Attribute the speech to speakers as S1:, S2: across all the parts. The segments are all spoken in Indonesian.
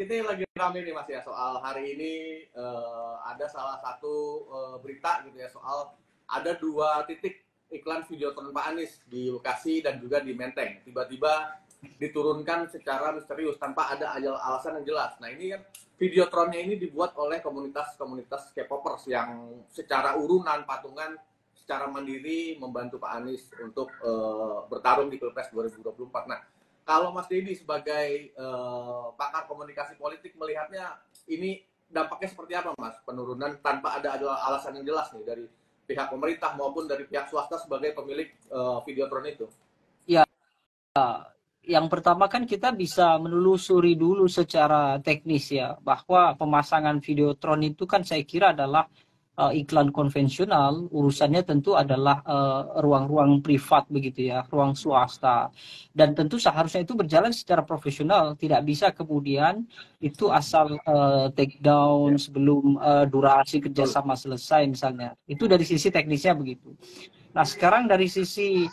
S1: Ini lagi rame nih Mas ya, soal hari ini ada salah satu berita gitu ya, soal ada 2 titik iklan Videotron Pak Anies di Bekasi dan juga di Menteng. Tiba-tiba diturunkan secara misterius tanpa ada alasan yang jelas. Nah ini kan Videotronnya ini dibuat oleh komunitas-komunitas K-popers yang secara urunan patungan secara mandiri membantu Pak Anies untuk bertarung di Pilpres 2024. Nah, kalau Mas Dedi sebagai pakar komunikasi politik melihatnya ini dampaknya seperti apa, Mas? Penurunan tanpa ada alasan yang jelas nih dari pihak pemerintah maupun dari pihak swasta sebagai pemilik Videotron itu.
S2: Ya, yang pertama kan kita bisa menelusuri dulu secara teknis ya, bahwa pemasangan Videotron itu kan saya kira adalah iklan konvensional. Urusannya tentu adalah ruang-ruang privat begitu ya, ruang swasta. Dan tentu seharusnya itu berjalan secara profesional, tidak bisa kemudian itu asal take down sebelum durasi kerjasama selesai misalnya. Itu dari sisi teknisnya begitu. Nah sekarang dari sisi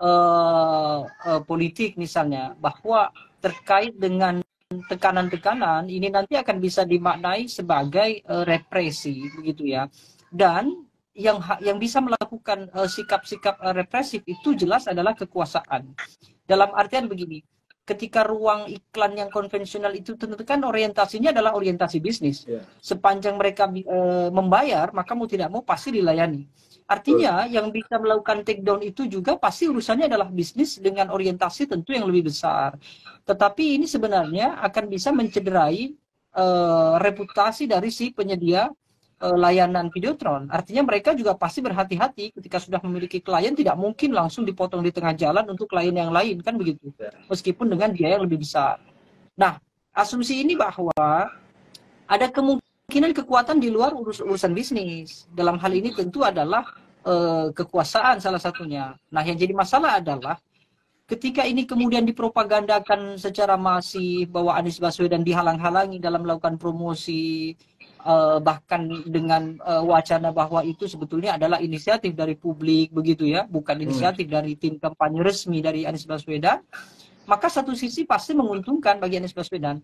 S2: politik misalnya, bahwa terkait dengan tekanan-tekanan ini nanti akan bisa dimaknai sebagai represi begitu ya. Dan yang bisa melakukan sikap-sikap represif itu jelas adalah kekuasaan. Dalam artian begini, ketika ruang iklan yang konvensional itu tentu kan orientasinya adalah orientasi bisnis. Sepanjang mereka membayar, maka mau tidak mau pasti dilayani. Artinya yang bisa melakukan take down itu juga pasti urusannya adalah bisnis dengan orientasi tentu yang lebih besar. Tetapi ini sebenarnya akan bisa mencederai reputasi dari si penyedia layanan Videotron. Artinya mereka juga pasti berhati-hati ketika sudah memiliki klien, tidak mungkin langsung dipotong di tengah jalan untuk klien yang lain, kan begitu. Meskipun dengan biaya yang lebih besar. Nah, asumsi ini bahwa ada kemungkinan kekuatan di luar urusan bisnis. Dalam hal ini tentu adalah kekuasaan salah satunya. Nah, yang jadi masalah adalah ketika ini kemudian dipropagandakan secara masif bahwa Anies Baswedan dihalang-halangi dalam melakukan promosi, bahkan dengan wacana bahwa itu sebetulnya adalah inisiatif dari publik begitu ya, bukan inisiatif dari tim kampanye resmi dari Anies Baswedan, maka satu sisi pasti menguntungkan bagi Anies Baswedan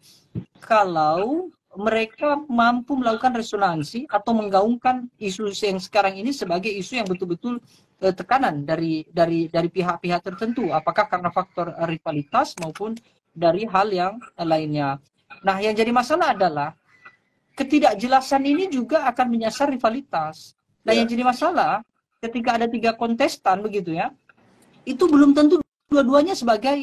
S2: kalau mereka mampu melakukan resonansi atau menggaungkan isu yang sekarang ini sebagai isu yang betul-betul tekanan dari pihak-pihak tertentu, apakah karena faktor rivalitas maupun dari hal yang lainnya. Nah, yang jadi masalah adalah ketidakjelasan ini juga akan menyasar rivalitas. Nah, yang jadi masalah ketika ada 3 kontestan begitu ya, itu belum tentu dua-duanya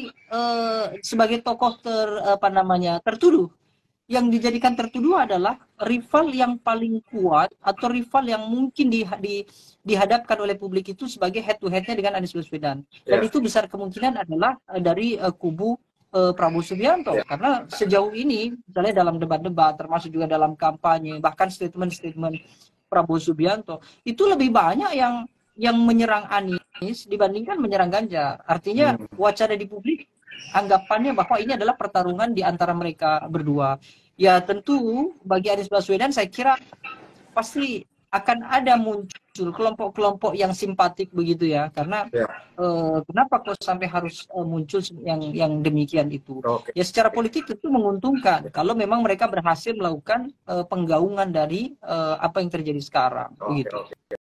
S2: sebagai tokoh tertuduh. Yang dijadikan tertuduh adalah rival yang paling kuat atau rival yang mungkin dihadapkan oleh publik itu sebagai head to head-nya dengan Anies Baswedan. Dan itu besar kemungkinan adalah dari kubu Prabowo Subianto, karena sejauh ini misalnya dalam debat-debat termasuk juga dalam kampanye, bahkan statement-statement Prabowo Subianto itu lebih banyak yang menyerang Anies dibandingkan menyerang Ganjar. Artinya wacana di publik anggapannya bahwa ini adalah pertarungan di antara mereka berdua. Ya tentu bagi Anies Baswedan saya kira pasti akan ada muncul kelompok-kelompok yang simpatik begitu ya, karena kenapa kok sampai harus muncul yang demikian itu. Ya secara politik tentu menguntungkan kalau memang mereka berhasil melakukan penggaungan dari apa yang terjadi sekarang begitu.